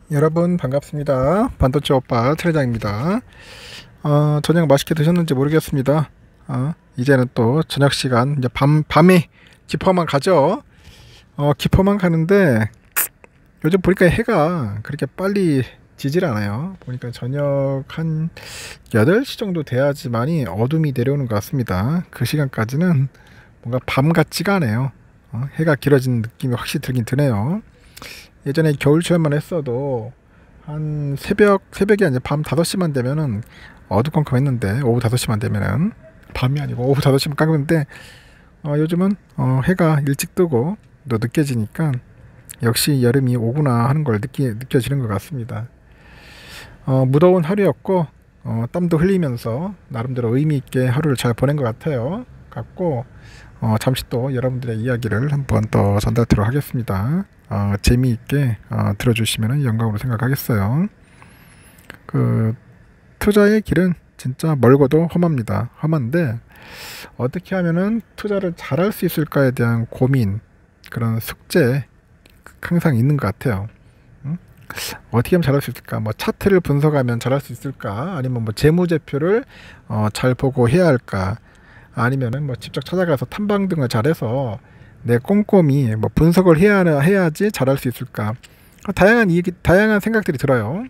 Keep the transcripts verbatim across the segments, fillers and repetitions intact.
여러분 반갑습니다. 반도체 오빠 트레장입니다. 어, 저녁 맛있게 드셨는지 모르겠습니다. 어, 이제는 또 저녁 시간, 이제 밤 밤에 깊어만 가죠. 어, 깊어만 가는데 요즘 보니까 해가 그렇게 빨리 지질 않아요. 보니까 저녁 한 여덟 시 정도 돼야지만이 어둠이 내려오는 것 같습니다. 그 시간까지는 뭔가 밤 같지가 않아요. 어, 해가 길어진 느낌이 확실히 들긴 드네요. 예전에 겨울철만 했어도 한 새벽 새벽이 아니라 밤 다섯 시만 되면은 어두컴컴했는데, 오후 다섯 시만 되면은 밤이 아니고 오후 다섯 시만 깜깜한데, 어, 요즘은 어, 해가 일찍 뜨고 또 늦게 지니까 역시 여름이 오구나 하는 걸 느끼, 느껴지는 것 같습니다. 어, 무더운 하루였고, 어, 땀도 흘리면서 나름대로 의미 있게 하루를 잘 보낸 것 같아요. 같고, 어, 잠시 또 여러분들의 이야기를 한번 더 전달토록 하겠습니다. 어, 재미있게 어, 들어주시면 영광으로 생각하겠어요. 그 투자의 길은 진짜 멀고도 험합니다. 험한데 어떻게 하면은 투자를 잘할 수 있을까에 대한 고민, 그런 숙제 항상 있는 것 같아요. 응? 어떻게 하면 잘할 수 있을까? 뭐 차트를 분석하면 잘할 수 있을까? 아니면 뭐 재무제표를 어, 잘 보고 해야 할까? 아니면은 뭐 직접 찾아가서 탐방 등을 잘해서 내 꼼꼼히 뭐 분석을 해야 해야지 잘할 수 있을까? 다양한 이 다양한 생각들이 들어요.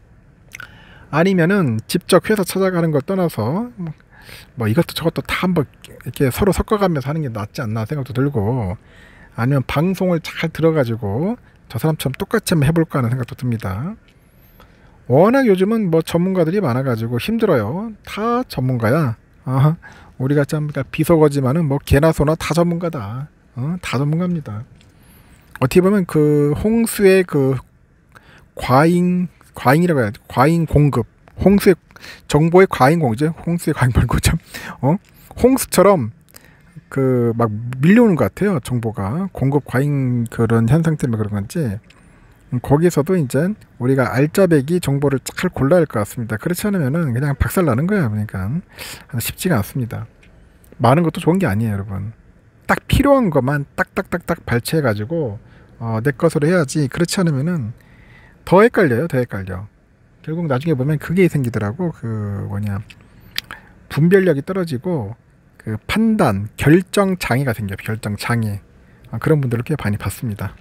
아니면은 직접 회사 찾아가는 걸 떠나서 뭐 이것도 저것도 다 한번 이렇게 서로 섞어가면서 하는 게 낫지 않나 생각도 들고, 아니면 방송을 잘 들어가지고 저 사람처럼 똑같이 한번 해볼까 하는 생각도 듭니다. 워낙 요즘은 뭐 전문가들이 많아가지고 힘들어요. 다 전문가야. 어, 우리가 참 비속어지만은 뭐 개나 소나 다 전문가다. 어, 다 전문가입니다. 어떻게 보면 그 홍수의 그 과잉 과잉이라고 해야 돼. 과잉 공급, 홍수의 정보의 과잉 공급, 홍수의 과잉 말고 참, 어, 홍수처럼 그 막 밀려오는 것 같아요. 정보가 공급 과잉 그런 현상 때문에 그런 건지. 거기서도 이제 우리가 알짜배기 정보를 잘 골라야 할 것 같습니다. 그렇지 않으면은 그냥 박살 나는 거야. 그러니까 쉽지가 않습니다. 많은 것도 좋은 게 아니에요, 여러분. 딱 필요한 것만 딱딱딱딱 발췌해가지고 어, 내 것으로 해야지. 그렇지 않으면은 더 헷갈려요. 더 헷갈려. 결국 나중에 보면 그게 생기더라고. 그 뭐냐, 분별력이 떨어지고 그 판단, 결정 장애가 생겨요. 결정 장애. 아, 그런 분들을 꽤 많이 봤습니다.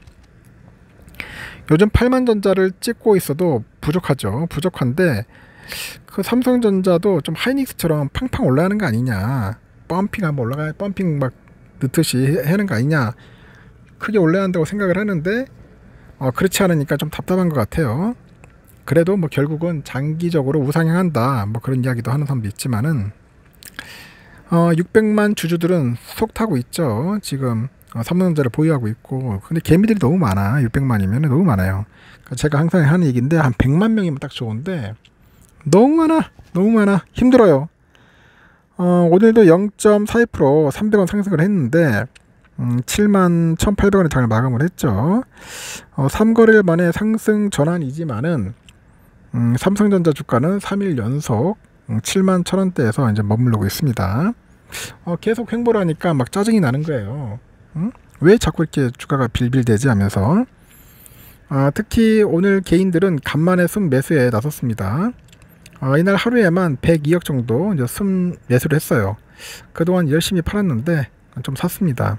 요즘 팔만전자를 찍고 있어도 부족하죠. 부족한데 그 삼성전자도 좀 하이닉스처럼 팡팡 올라가는 거 아니냐, 펌핑 한번 올라가, 펌핑 막 넣듯이 하는 거 아니냐, 크게 올라야 한다고 생각을 하는데 어, 그렇지 않으니까 좀 답답한 것 같아요. 그래도 뭐 결국은 장기적으로 우상향한다, 뭐 그런 이야기도 하는 사람도 있지만은 어, 육백만 주주들은 속 타고 있죠. 지금 어, 삼성전자를 보유하고 있고. 근데 개미들이 너무 많아. 육백만이면 너무 많아요. 그러니까 제가 항상 하는 얘기인데 한 백만 명이면 딱 좋은데 너무 많아. 너무 많아. 힘들어요. 어, 오늘도 영 점 사이 퍼센트 삼백 원 상승을 했는데 음, 칠만 천팔백 원에 장을 마감을 했죠. 어, 삼 거래일 만에 상승 전환이지만은 음, 삼성전자 주가는 삼 일 연속 음, 칠만 천 원대에서 이제 머무르고 있습니다. 어, 계속 횡보를 하니까 막 짜증이 나는 거예요. 응? 왜 자꾸 이렇게 주가가 빌빌대지 하면서. 어, 특히 오늘 개인들은 간만에 순 매수에 나섰습니다. 어, 이날 하루에만 백이 억 정도 이제 순 매수를 했어요. 그동안 열심히 팔았는데 좀 샀습니다.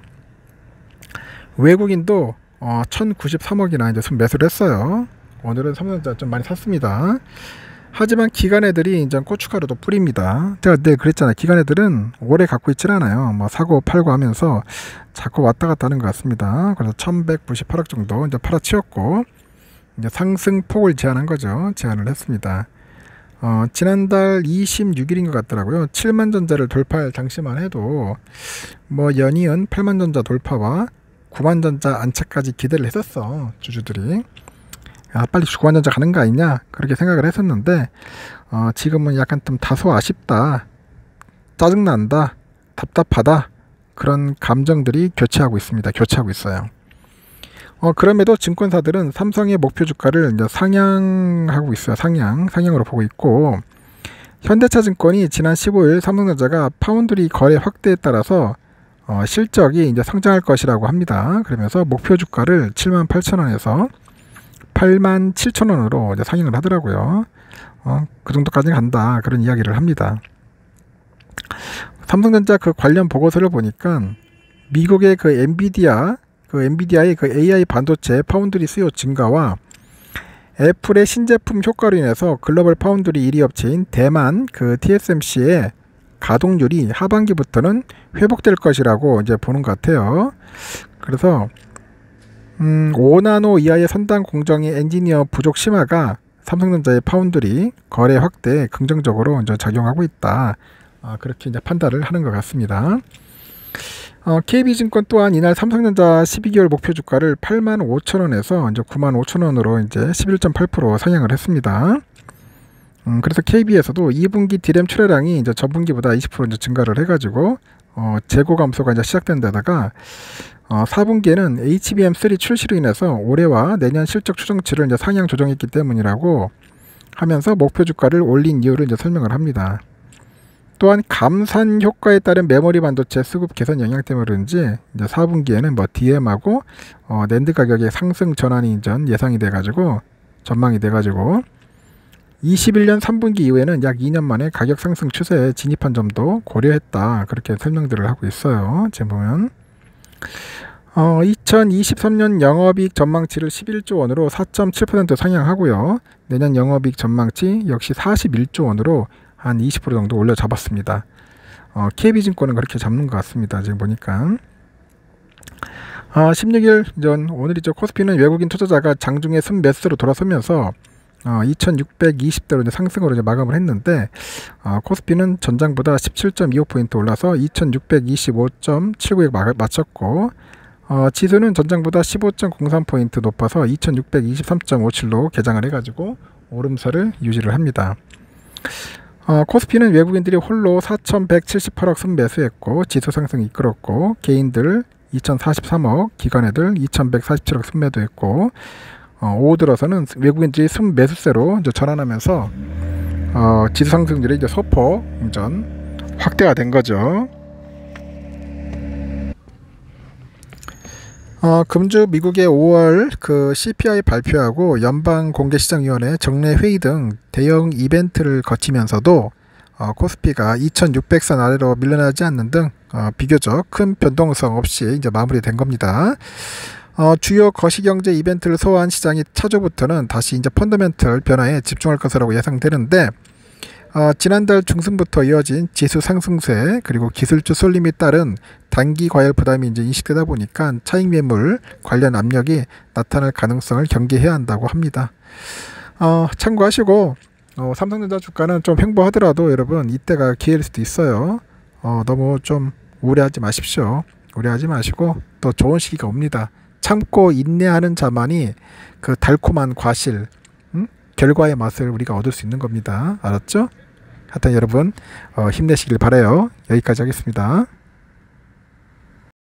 외국인도 어, 천구십삼 억이나 이제 순 매수를 했어요. 오늘은 삼성전자 좀 많이 샀습니다. 하지만 기관애들이 이제 고춧가루도 뿌립니다. 제가 늘 그랬잖아요. 기관애들은 오래 갖고 있질 않아요. 뭐 사고 팔고 하면서 자꾸 왔다 갔다 하는 것 같습니다. 그래서 천백구십팔 억 정도 이제 팔아치웠고 이제 상승폭을 제한한 거죠. 제한을 했습니다. 어, 지난달 이십육 일인 것 같더라고요. 칠만 전자를 돌파할 당시만 해도 뭐 연이은 팔만 전자 돌파와 구만 전자 안착까지 기대를 했었어, 주주들이. 아, 빨리 구만 전자 가는 거 아니냐, 그렇게 생각을 했었는데 어, 지금은 약간 좀 다소 아쉽다, 짜증난다, 답답하다, 그런 감정들이 교체하고 있습니다. 교체하고 있어요. 어, 그럼에도 증권사들은 삼성의 목표 주가를 이제 상향하고 있어요. 상향, 상향으로 보고 있고, 현대차증권이 지난 십오 일 삼성전자가 파운드리 거래 확대에 따라서 어, 실적이 이제 성장할 것이라고 합니다. 그러면서 목표 주가를 칠만 팔천 원에서 팔만 칠천 원으로 이제 상향을 하더라고요. 어, 그 정도까지 간다 그런 이야기를 합니다. 삼성전자 그 관련 보고서를 보니까 미국의 그 엔비디아 그 엔비디아의 그 에이아이 반도체 파운드리 수요 증가와 애플의 신제품 효과로 인해서 글로벌 파운드리 일 위 업체인 대만 그 티에스엠씨의 가동률이 하반기부터는 회복될 것이라고 이제 보는 것 같아요. 그래서 음, 오 나노 이하의 선단 공정의 엔지니어 부족 심화가 삼성전자의 파운드리 거래 확대에 긍정적으로 이제 작용하고 있다. 아, 그렇게 이제 판단을 하는 것 같습니다. 어, 케이비증권 또한 이날 삼성전자 십이 개월 목표 주가를 팔만 오천 원에서 이제 구만 오천 원으로 이제 십일 점 팔 퍼센트 상향을 했습니다. 음, 그래서 케이비에서도 이 분기 디램 출하량이 이제 전분기보다 이십 퍼센트 이제 증가를 해가지고 어, 재고 감소가 이제 시작된 데다가 어, 사 분기에는 에이치비엠 쓰리 출시로 인해서 올해와 내년 실적 추정치를 이제 상향 조정했기 때문이라고 하면서 목표 주가를 올린 이유를 이제 설명을 합니다. 또한 감산 효과에 따른 메모리 반도체 수급 개선 영향 때문에 그런지 이제 사 분기에는 뭐 디엠하고 어, 낸드 가격의 상승 전환이 이제 예상이 돼가지고 전망이 돼가지고 이십일 년 삼 분기 이후에는 약 이 년 만에 가격 상승 추세에 진입한 점도 고려했다. 그렇게 설명들을 하고 있어요. 지금 보면 어, 이천이십삼 년 영업이익 전망치를 십일조 원으로 사 점 칠 퍼센트 상향하고요. 내년 영업이익 전망치 역시 사십일조 원으로 한 이십 퍼센트 정도 올려 잡았습니다. 어, 케이비증권은 그렇게 잡는 것 같습니다. 지금 보니까 아, 십육 일 전 오늘이죠. 코스피는 외국인 투자자가 장중에 순매수로 돌아서면서 어, 이천육백이십 대로 이제 상승으로 이제 마감을 했는데 어, 코스피는 전장보다 십칠 점 이오 포인트 올라서 이천육백이십오 점 칠구에 마쳤고 어, 지수는 전장보다 십오 점 공삼 포인트 높아서 이천육백이십삼 점 오칠로 개장을 해가지고 오름세를 유지를 합니다. 어, 코스피는 외국인들이 홀로 사천백칠십팔억 순매수했고 지수 상승 이끌었고 개인들 이천사십삼억, 기관애들 이천백사십칠억 순매도 했고 어, 오후 들어서는 외국인들이 순매수세로 이제 전환하면서 어, 지수 상승률이 이제 소폭 전 확대가 된 거죠. 어, 금주 미국의 오월 그 씨피아이 발표하고 연방공개시장위원회 정례 회의 등 대형 이벤트를 거치면서도 어, 코스피가 이천육백 선 아래로 밀려나지 않는 등 어, 비교적 큰 변동성 없이 이제 마무리된 겁니다. 어, 주요 거시경제 이벤트를 소화한 시장이 차주부터는 다시 이제 펀더멘털 변화에 집중할 것이라고 예상되는데 어, 지난달 중순부터 이어진 지수 상승세 그리고 기술주 쏠림이 따른 단기 과열 부담이 이제 인식되다 보니까 차익 매물 관련 압력이 나타날 가능성을 경계해야 한다고 합니다. 어, 참고하시고 어, 삼성전자 주가는 좀 횡보하더라도 여러분 이때가 기회일 수도 있어요. 어, 너무 좀 우려하지 마십시오. 우려하지 마시고 또 좋은 시기가 옵니다. 참고 인내하는 자만이 그 달콤한 과실 음? 결과의 맛을 우리가 얻을 수 있는 겁니다. 알았죠? 하여튼 여러분 어, 힘내시길 바라요. 여기까지 하겠습니다.